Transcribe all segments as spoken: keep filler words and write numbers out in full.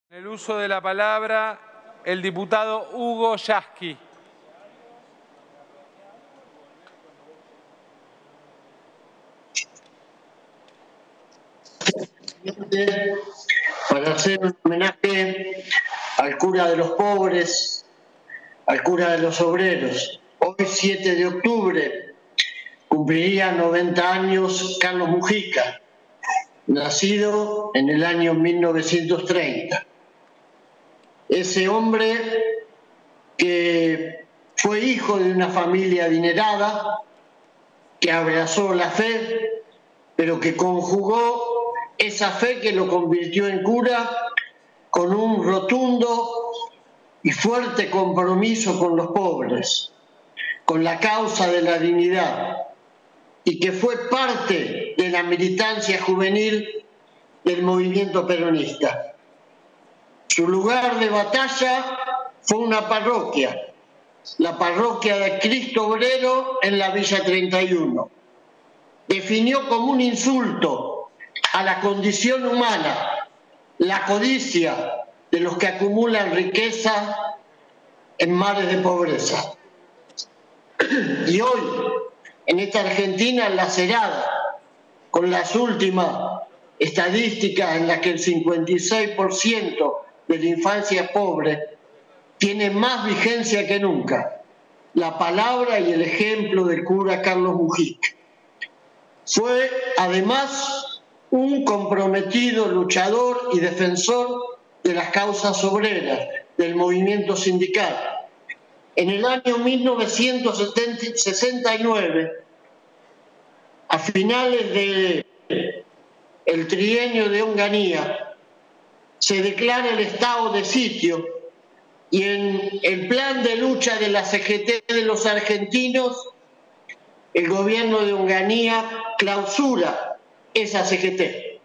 El uso de la palabra, el diputado Hugo Yasky. Para hacer un homenaje al cura de los pobres, al cura de los obreros. Hoy, siete de octubre, cumpliría noventa años Carlos Mujica, nacido en el año mil novecientos treinta. Ese hombre que fue hijo de una familia adinerada, que abrazó la fe, pero que conjugó esa fe que lo convirtió en cura con un rotundo y fuerte compromiso con los pobres, con la causa de la dignidad, y que fue parte de la militancia juvenil del movimiento peronista. Su lugar de batalla fue una parroquia, la parroquia de Cristo Obrero en la Villa treinta y uno. Definió como un insulto a la condición humana la codicia de los que acumulan riqueza en mares de pobreza. Y hoy, en esta Argentina lacerada, con las últimas estadísticas en las que el cincuenta y seis por ciento de la infancia es pobre, tiene más vigencia que nunca la palabra y el ejemplo del cura Carlos Mujica. Fue, además, un comprometido luchador y defensor de las causas obreras, del movimiento sindical. En el año mil novecientos sesenta y nueve, a finales del trienio de Onganía, se declara el estado de sitio y en el plan de lucha de la C G T de los argentinos, el gobierno de Onganía clausura esa C G T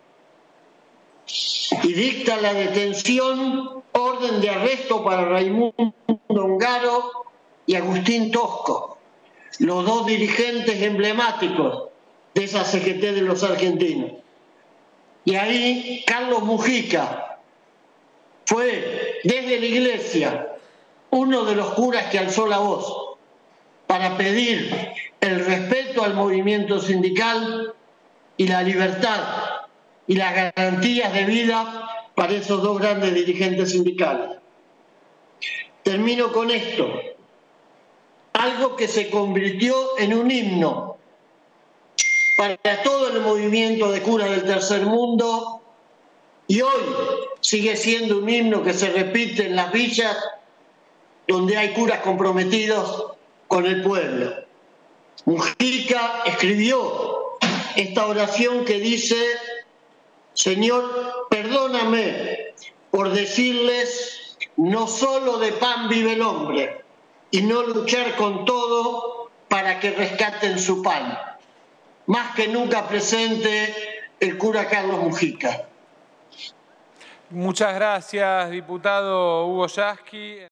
y dicta la detención, orden de arresto para Raimundo Ongaro y Agustín Tosco, los dos dirigentes emblemáticos de esa C G T de los argentinos. Y ahí Carlos Mujica fue desde la iglesia uno de los curas que alzó la voz para pedir el respeto al movimiento sindical y la libertad y las garantías de vida para esos dos grandes dirigentes sindicales. Termino con esto. Algo que se convirtió en un himno para todo el movimiento de curas del tercer mundo y hoy sigue siendo un himno que se repite en las villas donde hay curas comprometidos con el pueblo. Mujica escribió esta oración que dice: Señor, perdóname por decirles, no solo de pan vive el hombre, y no luchar con todo para que rescaten su pan. Más que nunca presente el cura Carlos Mujica. Muchas gracias, diputado Hugo Yasky.